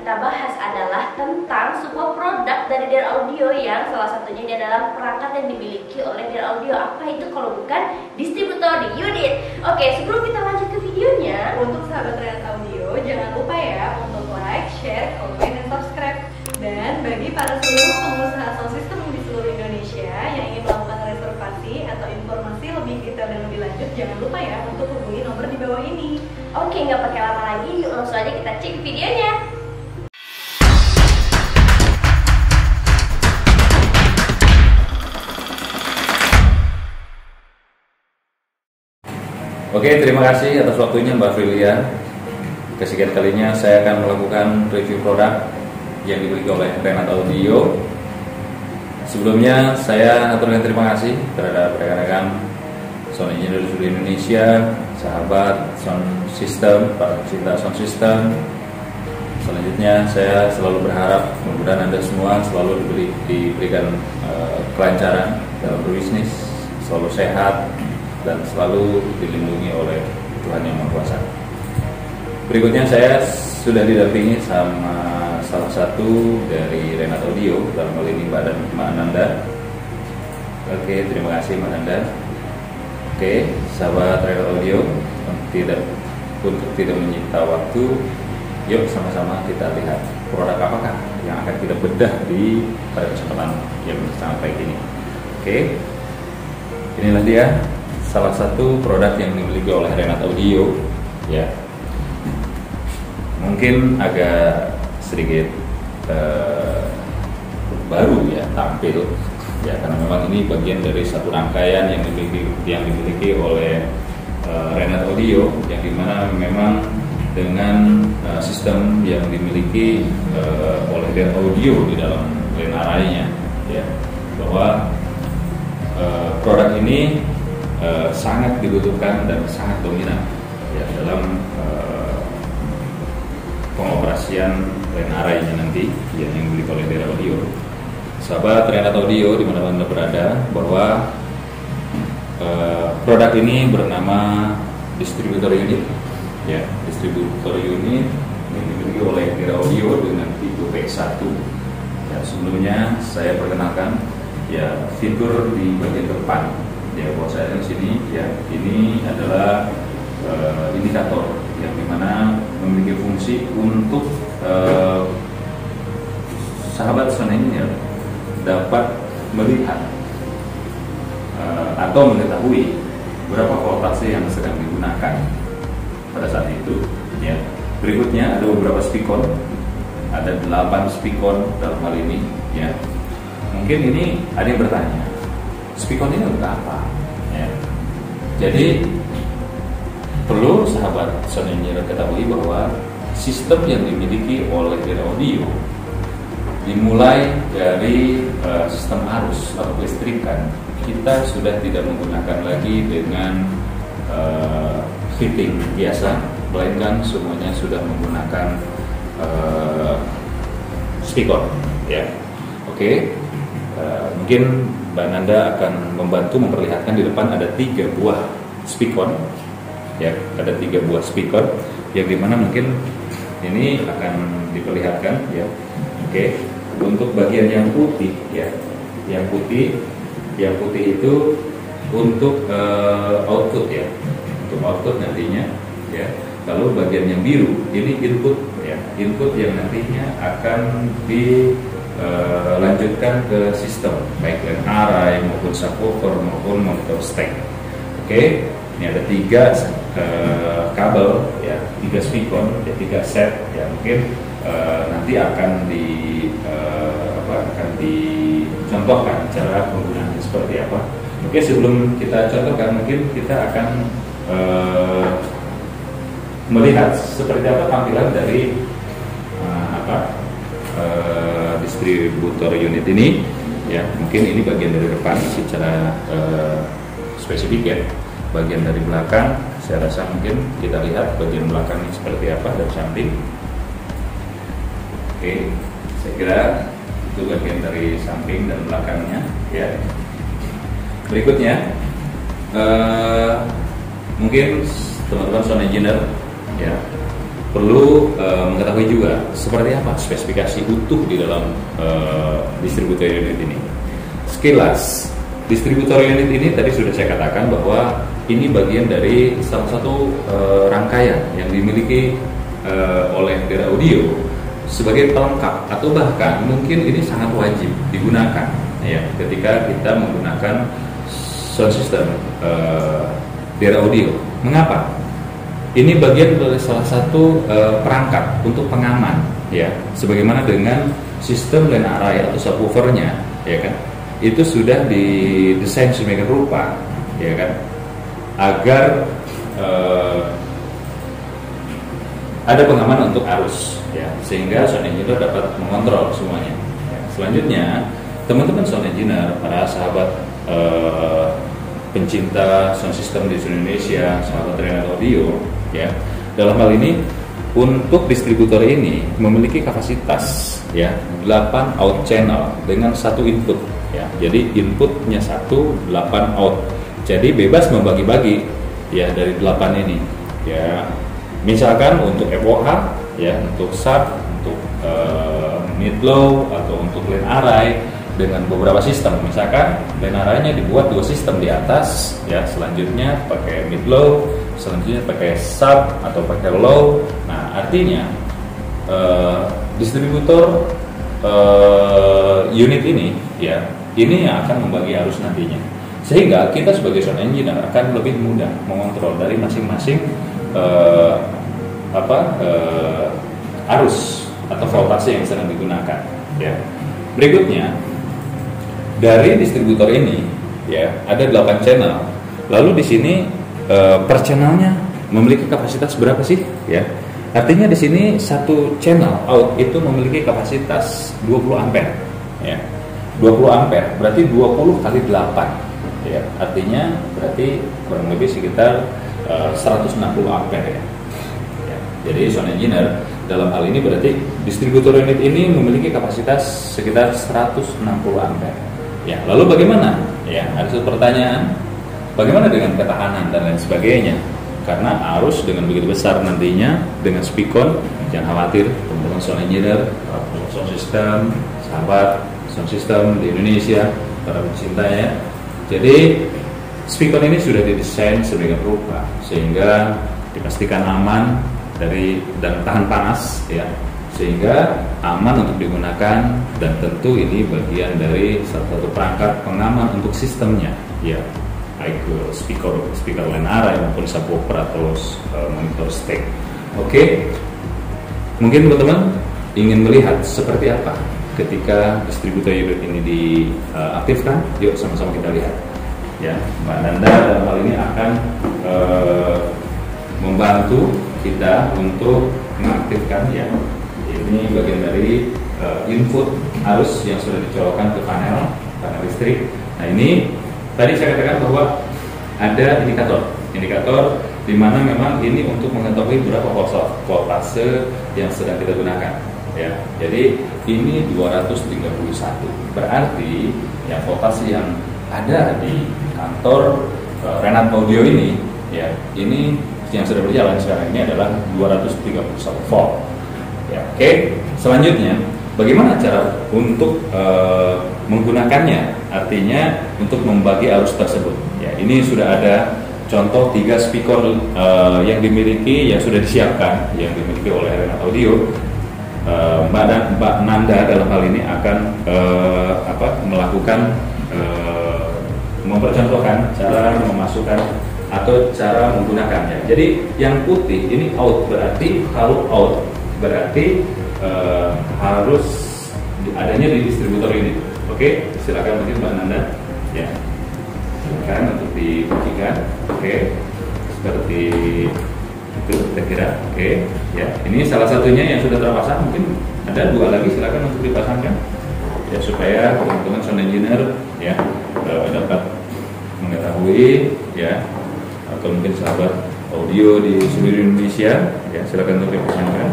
kita bahas adalah tentang sebuah produk dari Dear Audio yang salah satunya ini adalah perangkat yang dimiliki oleh Dear Audio. Apa itu kalau bukan distributor unit? Oke, sebelum kita lanjut ke videonya, untuk sahabat Renat Audio, jangan lupa ya untuk like, share, komen, dan subscribe. Dan bagi para seluruh pengusaha sound system di seluruh Indonesia yang ingin melakukan reservasi atau informasi lebih detail dan lebih lanjut, jangan lupa ya untuk hubungi nomor di bawah ini. oke, nggak pakai lama lagi, yuk langsung aja kita cek videonya. Oke, terima kasih atas waktunya Mbak Frilia. Kesekian kalinya saya akan melakukan review produk yang dimiliki oleh Renat Audio. Sebelumnya saya aturkan terima kasih terhadap rekan-rekan sound engineer di seluruh Indonesia, sahabat sound system, para pecinta sound system. Selanjutnya saya selalu berharap mudah-mudahan Anda semua selalu diberikan kelancaran dalam berbisnis, selalu sehat, dan selalu dilindungi oleh Tuhan Yang Maha Kuasa. Berikutnya saya sudah didampingi sama salah satu dari Renat Audio, dalam hal ini Mbak Ananda. Oke, terima kasih Mbak Ananda. Oke, sahabat Renat Audio, untuk tidak menyita waktu, yuk sama-sama kita lihat produk apakah yang akan kita bedah pada kesempatan yang sangat baik ini. Oke, inilah dia salah satu produk yang dimiliki oleh Renat Audio, ya. Mungkin agak sedikit baru ya tampil, ya, karena memang ini bagian dari satu rangkaian yang dimiliki oleh Renat Audio, yang dimana memang dengan sistem yang dimiliki oleh Dear Audio di dalam line array-nya, ya, bahwa produk ini sangat dibutuhkan dan sangat dominan ya dalam pengoperasian line array-nya nanti yang dimiliki oleh Dear Audio. Sahabat Renat Audio dimana-mana Anda berada, bahwa produk ini bernama distributor unit, ya, distributor unit yang dimiliki oleh Dear Audio dengan tipe P1. Ya, sebelumnya saya perkenalkan ya fitur di bagian depan. Ya, bahwa saya di sini, ya, ini adalah indikator yang dimana memiliki fungsi untuk sahabat sound engineer dapat melihat atau mengetahui berapa voltase yang sedang digunakan pada saat itu. Ya. Berikutnya ada beberapa speakon, ada 8 speakon dalam hal ini. Ya. Mungkin ini ada yang bertanya, speakon ini untuk apa? Ya. Jadi perlu sahabat sound engineer ketahui bahwa sistem yang dimiliki oleh Dear Audio dimulai dari sistem arus atau kelistrikan, kita sudah tidak menggunakan lagi dengan fitting biasa, melainkan semuanya sudah menggunakan speaker, ya. Oke. Mungkin Mbak Nanda akan membantu memperlihatkan di depan ada 3 buah speaker, ya, ada 3 buah speaker yang dimana mungkin ini akan diperlihatkan, ya. Oke, untuk bagian yang putih, ya, yang putih itu untuk output, ya, untuk output nantinya, ya. Lalu bagian yang biru ini input, ya, input yang nantinya akan lanjutkan ke sistem baik line array maupun subwoofer maupun monitor stack. Oke, ini ada 3 kabel, ya, 3 speaker, ya, 3 set, ya, mungkin nanti akan dicontohkan cara penggunaannya seperti apa. Oke, sebelum kita contohkan, mungkin kita akan melihat seperti apa tampilan dari distributor unit ini, ya. Mungkin ini bagian dari depan secara spesifik, ya. Bagian dari belakang saya rasa mungkin kita lihat bagian belakang ini seperti apa dari samping. Oke, saya kira itu bagian dari samping dan belakangnya, ya. Berikutnya mungkin teman-teman sound engineer, ya, perlu mengetahui juga seperti apa spesifikasi utuh di dalam distributor unit ini. Sekilas, distributor unit ini tadi sudah saya katakan bahwa ini bagian dari salah satu rangkaian yang dimiliki oleh Dera Audio sebagai pelengkap atau bahkan mungkin ini sangat wajib digunakan ya ketika kita menggunakan sound system Dera Audio. Mengapa? Ini bagian dari salah satu perangkat untuk pengaman ya, sebagaimana dengan sistem line array atau subwoofernya ya kan, itu sudah didesain sedemikian rupa ya kan, agar ada pengaman untuk arus ya, sehingga sound engineer dapat mengontrol semuanya ya. Selanjutnya teman-teman sound engineer, para sahabat pencinta sound system di seluruh Indonesia, sahabat Renat Audio ya, dalam hal ini untuk distributor ini memiliki kapasitas ya 8 out channel dengan 1 input ya. Jadi inputnya 1, 8 out. Jadi bebas membagi-bagi ya dari 8 ini ya. Misalkan untuk FOH ya, untuk sub, untuk mid low atau untuk line array dengan beberapa sistem. Misalkan line array-nya dibuat 2 sistem di atas ya, selanjutnya pakai mid low, selanjutnya pakai sub atau pakai low. Nah, artinya distributor unit ini ya, ini yang akan membagi arus nantinya. Sehingga kita sebagai sound engineer akan lebih mudah mengontrol dari masing-masing arus atau voltase yang sedang digunakan ya. Berikutnya dari distributor ini ya ada 8 channel. Lalu di sini per channelnya memiliki kapasitas berapa sih ya? Artinya di sini satu channel out itu memiliki kapasitas 20 ampere ya. 20 ampere berarti 20 kali 8 ya. Artinya berarti kurang lebih sekitar 160 ampere ya. Jadi sound engineer dalam hal ini berarti distributor unit ini memiliki kapasitas sekitar 160 ampere. Ya, lalu bagaimana? Ya, ada satu pertanyaan. Bagaimana dengan ketahanan dan lain sebagainya? Karena arus dengan begitu besar nantinya dengan speakon, jangan khawatir teman-teman sound engineer, sound system, sahabat sound system di Indonesia, para pencintanya. Jadi speakon ini sudah didesain sedemikian rupa sehingga dipastikan aman dan tahan panas ya, sehingga aman untuk digunakan, dan tentu ini bagian dari salah satu perangkat pengaman untuk sistemnya ya, baik speaker line array maupun subwoofer atau monitor stack. Oke. Mungkin teman-teman ingin melihat seperti apa ketika distributor unit ini diaktifkan. Yuk sama-sama kita lihat ya. Mbak Nanda dalam hal ini akan membantu kita untuk mengaktifkan ya. Ini bagian dari input arus yang sudah dicolokkan ke panel listrik. Nah, ini tadi saya katakan bahwa ada indikator di mana memang ini untuk mengetahui berapa voltase yang sedang kita gunakan ya. Jadi ini 231. Berarti yang voltase yang ada di kantor Renat Audio ini ya, ini yang sudah berjalan sekarang ini adalah 231 volt. Ya, oke. Selanjutnya, bagaimana cara untuk menggunakannya? Artinya untuk membagi arus tersebut. Ya, ini sudah ada contoh 3 speaker yang dimiliki, yang sudah disiapkan, yang dimiliki oleh Renat Audio. Mbak Nanda dalam hal ini akan melakukan mempercontohkan cara memasukkan atau cara menggunakannya. Jadi yang putih ini out, berarti kalau out berarti harus adanya di distributor ini. Oke, silakan mungkin Mbak Nanda ya, silakan untuk dibuktikan. Oke, seperti itu saya kira. Oke ya, ini salah satunya yang sudah terpasang. Mungkin ada 2 lagi, silakan untuk dipasangkan ya, supaya teman-teman sound engineer ya dapat mengetahui ya, atau mungkin sahabat audio di seluruh Indonesia ya, silakan untuk dipasangkan.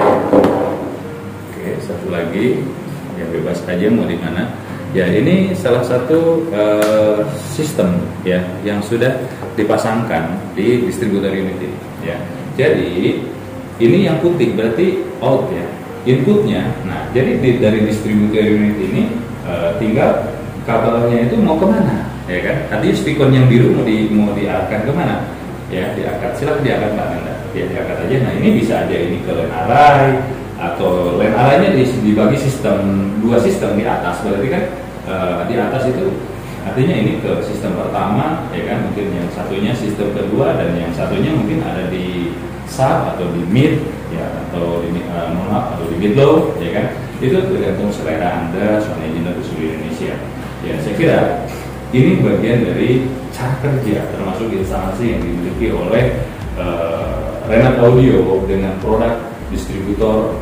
Oke, satu lagi ya, bebas aja mau di mana ya. Ini salah satu sistem ya yang sudah dipasangkan di distributor unit ini ya. Jadi Ini yang putih berarti out ya, inputnya. Nah, jadi dari distributor unit ini tinggal kabelnya itu mau kemana, ya kan? Tadi spikon yang biru mau diarahkan kemana? Ya, diangkat. Silakan diangkat Mbak Nanda. Ya, diangkat aja. Nah, ini bisa aja ini ke LAN array atau LAN array-nya dibagi dua sistem di atas. Berarti kan di atas itu artinya ini ke sistem pertama, ya kan? Mungkin yang satunya sistem kedua dan yang satunya mungkin ada di sub atau di mid, ya, atau di atau di mid low, ya kan? Itu tergantung selera Anda, sound engineer di seluruh Indonesia. Ya, saya kira ini bagian dari cara kerja termasuk instalasi yang dimiliki oleh Renat Audio dengan produk distributor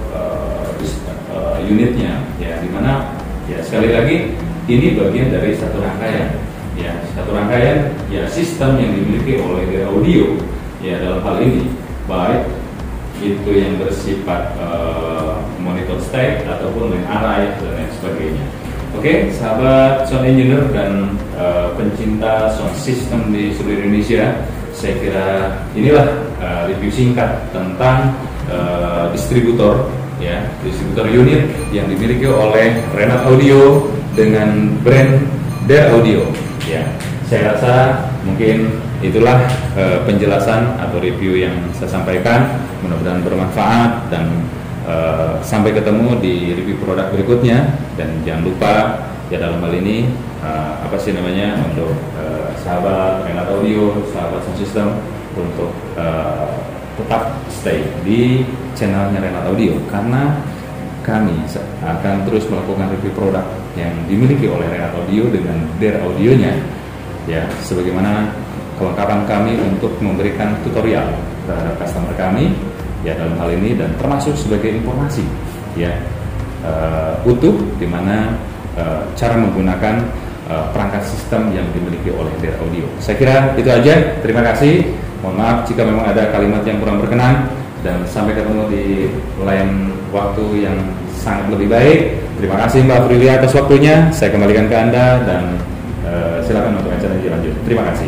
unitnya, ya, dimana ya sekali lagi ini bagian dari satu rangkaian, ya, satu rangkaian ya sistem yang dimiliki oleh DR Audio, ya, dalam hal ini baik itu yang bersifat monitor stack ataupun LAN array dan lain sebagainya. Oke, sahabat sound engineer dan pencinta sound system di seluruh Indonesia, saya kira inilah review singkat tentang distributor, ya, distributor unit yang dimiliki oleh Renat Audio dengan brand DR Audio. Ya, saya rasa mungkin itulah penjelasan atau review yang saya sampaikan. Mudah-mudahan bermanfaat dan sampai ketemu di review produk berikutnya. Dan jangan lupa ya dalam hal ini untuk sahabat Renat Audio, sahabat sound system untuk tetap stay di channelnya Renat Audio karena kami akan terus melakukan review produk yang dimiliki oleh Renat Audio dengan DR Audionya, ya, sebagaimana kelengkapan kami untuk memberikan tutorial terhadap customer kami, ya, dalam hal ini, dan termasuk sebagai informasi, ya, utuh di mana cara menggunakan perangkat sistem yang dimiliki oleh DR Audio. Saya kira itu aja. Terima kasih. Mohon maaf jika memang ada kalimat yang kurang berkenan, dan sampai ketemu di lain waktu yang sangat lebih baik. Terima kasih Mbak Frilia atas waktunya. Saya kembalikan ke Anda dan silakan untuk acara dilanjut. Terima kasih.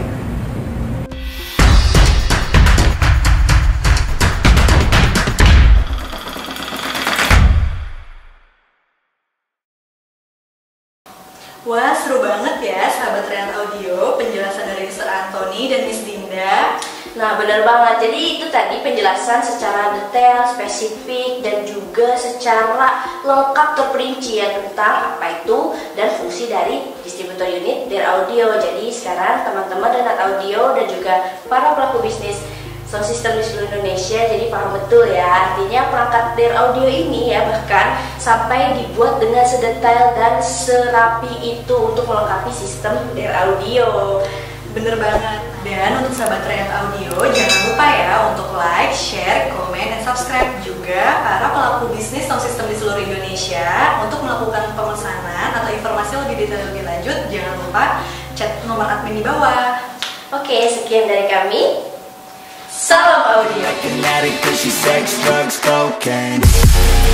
Wah, seru banget ya sahabat Renat Audio, penjelasan dari Mr. Anthony dan Miss Dinda. Nah, benar banget. Jadi itu tadi penjelasan secara detail, spesifik, dan juga secara lengkap terperinci ya tentang apa itu dan fungsi dari distributor unit DR Audio. Jadi sekarang teman-teman Renat Audio dan juga para pelaku bisnis sound system di seluruh Indonesia jadi paham betul ya, artinya perangkat DR Audio ini ya bahkan sampai dibuat dengan sedetail dan serapi itu untuk melengkapi sistem DR Audio. Bener banget. Dan untuk sahabat Renat Audio, jangan lupa ya untuk like, share, komen, dan subscribe juga para pelaku bisnis sound system di seluruh Indonesia. Untuk melakukan pemesanan atau informasi lebih detail lebih lanjut, jangan lupa chat nomor admin di bawah. Oke, sekian dari kami. Salam audio. Like an addict 'cause she sex, drugs, cocaine.